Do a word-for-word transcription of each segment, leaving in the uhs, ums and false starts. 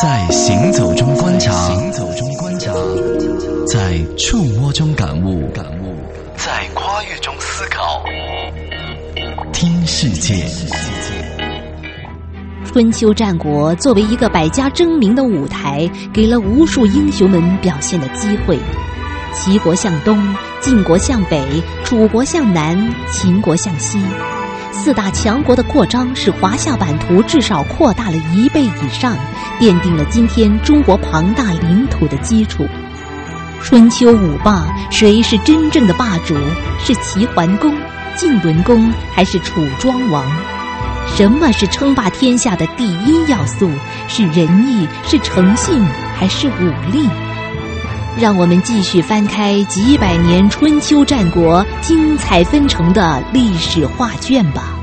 在行走中观察，行走中观察，在触摸中感悟，感悟，在跨越中思考。听世界。 春秋战国作为一个百家争鸣的舞台，给了无数英雄们表现的机会。齐国向东，晋国向北，楚国向南，秦国向西。四大强国的扩张使华夏版图至少扩大了一倍以上，奠定了今天中国庞大领土的基础。春秋五霸，谁是真正的霸主？是齐桓公、晋文公，还是楚庄王？什么是称霸天下的第一要素？是仁义，是诚信，还是武力？让我们继续翻开几百年春秋战国精彩纷呈的历史画卷吧。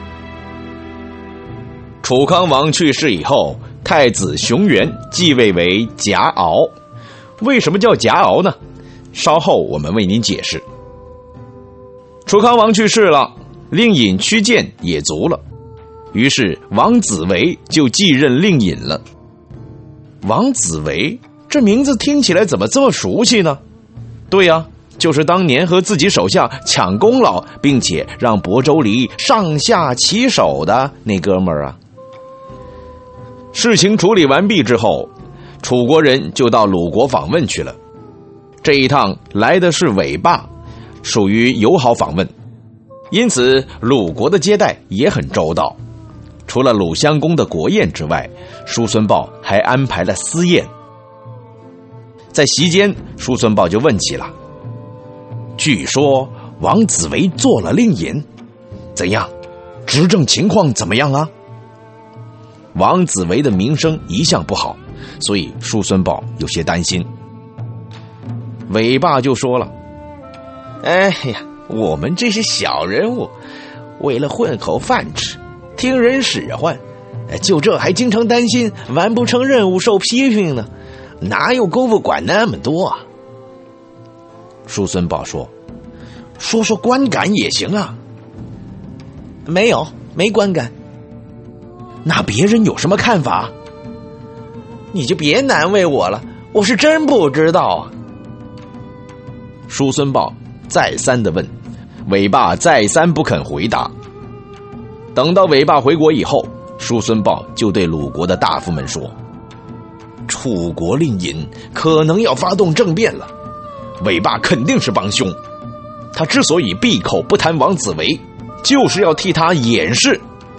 楚康王去世以后，太子熊元继位为贾敖。为什么叫贾敖呢？稍后我们为您解释。楚康王去世了，令尹屈建也卒了，于是王子维就继任令尹了。王子维这名字听起来怎么这么熟悉呢？对呀、啊，就是当年和自己手下抢功劳，并且让亳州离上下其手的那哥们儿啊。事情处理完毕之后，楚国人就到鲁国访问去了。这一趟来的是韦霸，属于友好访问，因此鲁国的接待也很周到。除了鲁襄公的国宴之外，叔孙豹还安排了私宴。在席间，叔孙豹就问起了，据说王子维做了令尹，怎样？执政情况怎么样啊？王子维的名声一向不好，所以叔孙豹有些担心。韦霸就说了，哎呀，我们这些小人物，为了混口饭吃，听人使唤，就这还经常担心完不成任务受批评呢，哪有功夫管那么多啊？叔孙豹说，说说观感也行啊。没有，没观感。那别人有什么看法？你就别难为我了，我是真不知道啊。叔孙豹再三的问，韦霸再三不肯回答。等到韦霸回国以后，叔孙豹就对鲁国的大夫们说，楚国令尹可能要发动政变了，韦霸肯定是帮凶，他之所以闭口不谈王子维，就是要替他掩饰。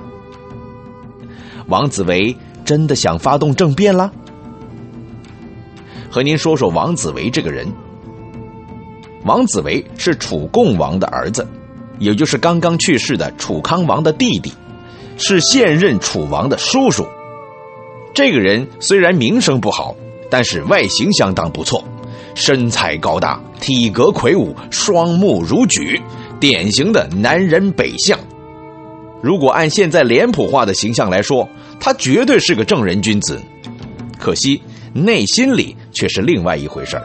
王子维真的想发动政变了？和您说说王子维这个人。王子维是楚共王的儿子，也就是刚刚去世的楚康王的弟弟，是现任楚王的叔叔。这个人虽然名声不好，但是外形相当不错，身材高大，体格魁梧，双目如举，典型的南人北相。如果按现在脸谱化的形象来说，他绝对是个正人君子，可惜内心里却是另外一回事儿。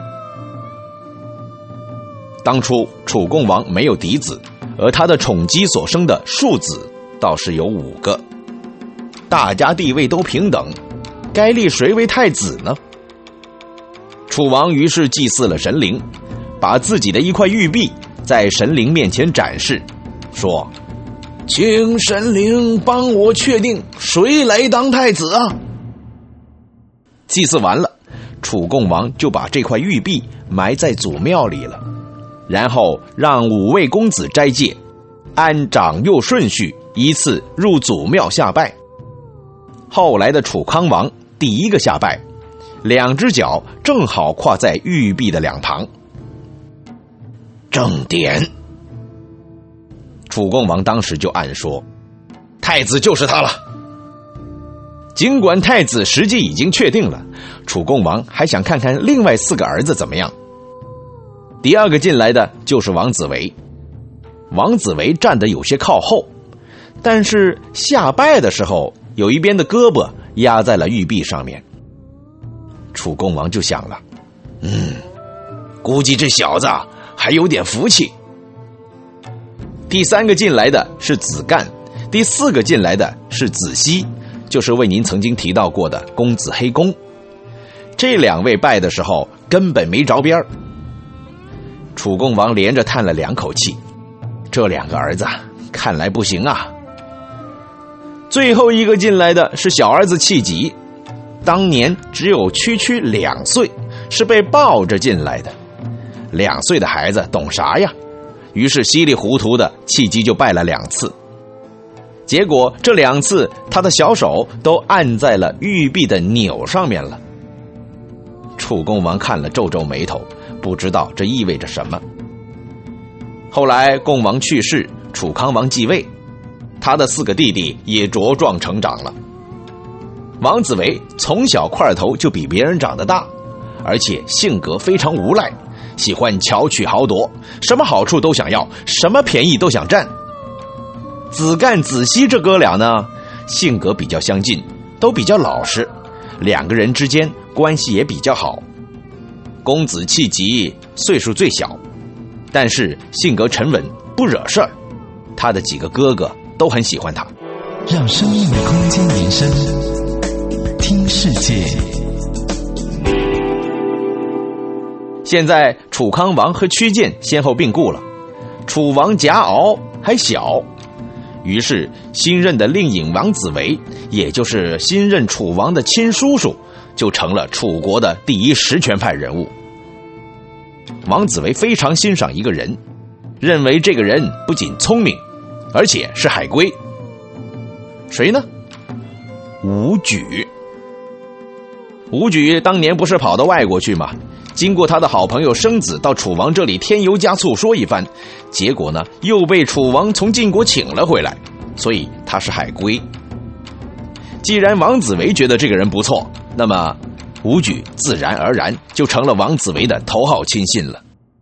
当初楚共王没有嫡子，而他的宠姬所生的庶子倒是有五个，大家地位都平等，该立谁为太子呢？楚王于是祭祀了神灵，把自己的一块玉璧在神灵面前展示，说，请神灵帮我确定谁来当太子啊。祭祀完了，楚共王就把这块玉璧埋在祖庙里了，然后让五位公子斋戒，按长幼顺序依次入祖庙下拜。后来的楚康王第一个下拜，两只脚正好跨在玉璧的两旁。正典。楚共王当时就暗说，太子就是他了。尽管太子实际已经确定了，楚共王还想看看另外四个儿子怎么样。第二个进来的就是王子维。王子维站得有些靠后，但是下拜的时候，有一边的胳膊压在了玉璧上面。楚共王就想了，嗯，估计这小子还有点福气。第三个进来的是子干，第四个进来的是子西，就是为您曾经提到过的公子黑公。 这两位拜的时候根本没着边儿。楚共王连着叹了两口气，这两个儿子看来不行啊。最后一个进来的是小儿子戚己，当年只有区区两岁，是被抱着进来的。两岁的孩子懂啥呀？于是稀里糊涂的戚己就拜了两次，结果这两次他的小手都按在了玉璧的钮上面了。楚共王看了皱皱眉头，不知道这意味着什么。后来共王去世，楚康王继位，他的四个弟弟也茁壮成长了。王子维从小块头就比别人长得大，而且性格非常无赖，喜欢巧取豪夺，什么好处都想要，什么便宜都想占。子干子熙这哥俩呢，性格比较相近，都比较老实，两个人之间关系也比较好。公子戚己岁数最小，但是性格沉稳，不惹事儿，他的几个哥哥都很喜欢他。 让生命的空间延伸，听世界。 现在楚康王和屈建先后病故了，楚王贾敖还小，于是新任的令尹王子维，也就是新任楚王的亲叔叔，就成了楚国的第一实权派人物。王子维非常欣赏一个人，认为这个人不仅聪明，而且是海归。谁呢？伍举。伍举当年不是跑到外国去吗？经过他的好朋友生子到楚王这里添油加醋说一番，结果呢又被楚王从晋国请了回来，所以他是海归。既然王子维觉得这个人不错，那么伍举自然而然就成了王子维的头号亲信了。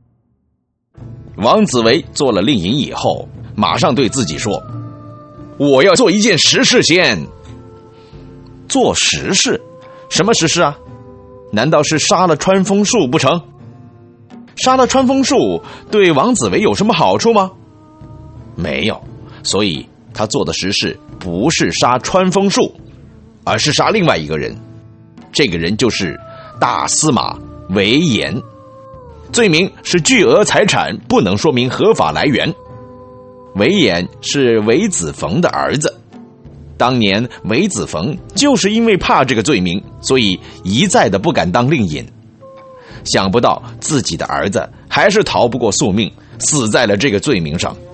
王子维做了令尹以后，马上对自己说，我要做一件实事先。做实事？什么实事啊？难道是杀了穿风树不成？杀了穿风树对王子维有什么好处吗？没有，所以他做的实事不是杀穿风树，而是杀另外一个人。这个人就是大司马韦延，罪名是巨额财产不能说明合法来源。韦延是韦子冯的儿子，当年韦子冯就是因为怕这个罪名，所以一再的不敢当令尹。想不到自己的儿子还是逃不过宿命，死在了这个罪名上。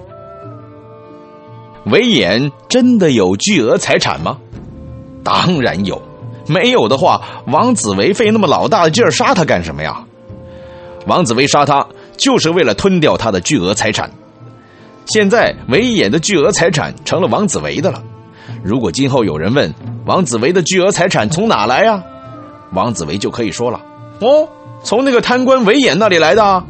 韦延真的有巨额财产吗？当然有，没有的话，王子维费那么老大的劲儿杀他干什么呀？王子维杀他就是为了吞掉他的巨额财产。现在韦延的巨额财产成了王子维的了。如果今后有人问王子维的巨额财产从哪来呀？王子维就可以说了，哦，从那个贪官韦延那里来的。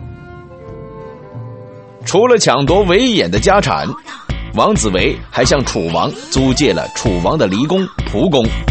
除了抢夺韦延的家产，王子维还向楚王租借了楚王的离宫蒲宫。